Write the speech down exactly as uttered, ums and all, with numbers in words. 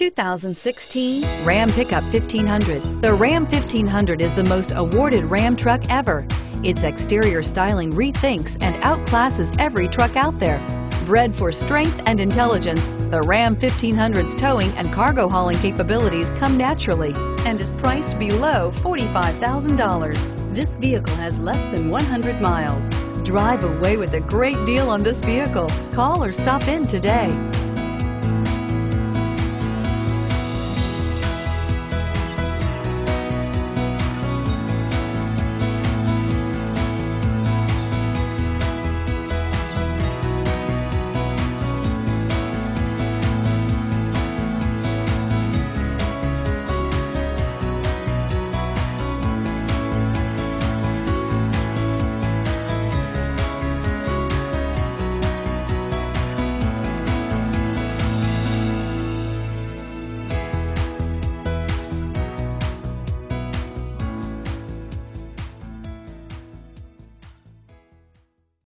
two thousand sixteen Ram Pickup fifteen hundred. The Ram fifteen hundred is the most awarded Ram truck ever. Its exterior styling rethinks and outclasses every truck out there. Bred for strength and intelligence, the Ram fifteen hundred's towing and cargo hauling capabilities come naturally and is priced below forty-five thousand dollars. This vehicle has less than one hundred miles. Drive away with a great deal on this vehicle. Call or stop in today.